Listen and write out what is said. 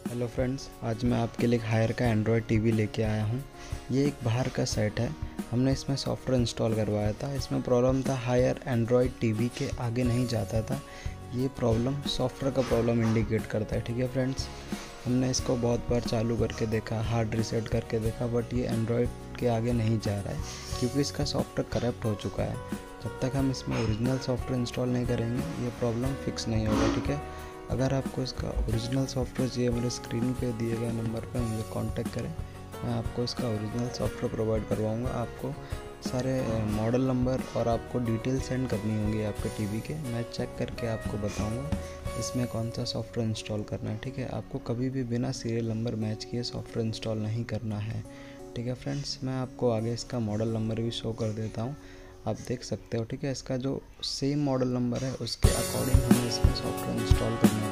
Hello friends, आज मैं आपके लिए हायर का एंड्रॉयड टीवी लेके आया हूँ। ये एक बाहर का सेट है। हमने इसमें सॉफ्टवेयर इंस्टॉल करवाया था। इसमें प्रॉब्लम था हायर एंड्रॉयड टीवी के आगे नहीं जाता था। ये प्रॉब्लम सॉफ्टवेयर का प्रॉब्लम इंडिकेट करता है। ठीक है फ्रेंड्स, हमने इसको बहुत बार चालू करके देखा, हार्ड रीसेट करके देखा, बट ये एंड्रॉयड के आगे नहीं जा रहा है क्योंकि इसका सॉफ्टवेयर करप्ट हो चुका है। जब तक हम इसमें ओरिजिनल सॉफ्टवेयर इंस्टॉल नहीं करेंगे ये प्रॉब्लम फिक्स नहीं होगा। ठीक है, अगर आपको इसका ओरिजिनल सॉफ्टवेयर चाहिए, मेरे स्क्रीन पे दिए गए नंबर पर मुझे कांटेक्ट करें। मैं आपको इसका ओरिजिनल सॉफ्टवेयर प्रोवाइड करवाऊंगा। आपको सारे मॉडल नंबर और आपको डिटेल सेंड करनी होंगी आपके टीवी के। मैं चेक करके आपको बताऊंगा इसमें कौन सा सॉफ्टवेयर इंस्टॉल करना है। ठीक है, आपको कभी भी बिना सीरियल नंबर मैच किए सॉफ्टवेयर इंस्टॉल नहीं करना है। ठीक है फ्रेंड्स, मैं आपको आगे इसका मॉडल नंबर भी शो कर देता हूँ, आप देख सकते हो। ठीक है, इसका जो सेम मॉडल नंबर है उसके अकॉर्डिंग हमें इसमें सॉफ्टवेयर इंस्टॉल करना है।